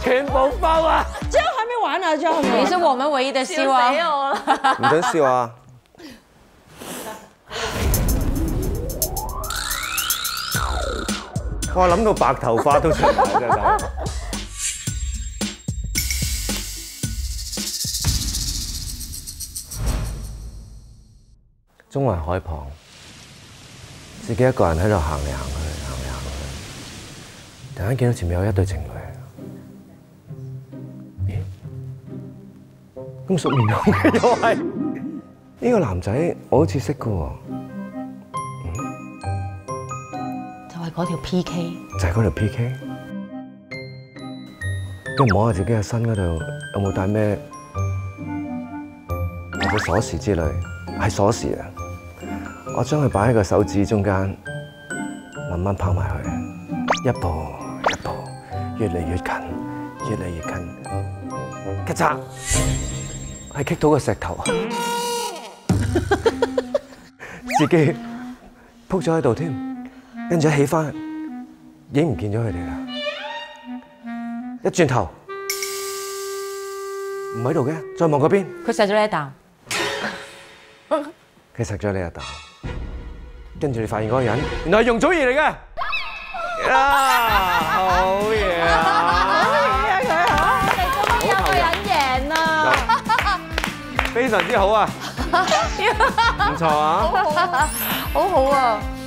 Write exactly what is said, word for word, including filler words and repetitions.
全部爆啊！ 這樣還沒完啊，這樣你是我們唯一的希望。 唔准笑啊！我諗到白頭髮都出嚟真係。中環海旁，自己一個人喺度行嚟行去，行嚟行去，突然間見到前面有一對情侶。咦？咁熟面孔嘅又係呢個男仔，我好似識㗎喎。 就係嗰條 P K， 就係嗰條 P K。跟住摸下自己嘅身嗰度，有冇帶咩或者鎖匙之類？係鎖匙啊！我將佢擺喺個手指中間，慢慢拋埋去，一步一步，越嚟越近，越嚟越近。咔嚓，係棘到個石頭，自己仆咗喺度添，跟住一起翻，已經唔見咗佢哋啦。一轉頭，唔喺度嘅，再望嗰邊， 佢錫咗你一啖。 佢錫咗你一啖，跟住你發現嗰個人原來係容祖兒嚟嘅，啊，好嘢啊！ 好嘢佢嚇， 我哋今日有個人贏啦， 非常之好啊，唔錯啊， 好好啊！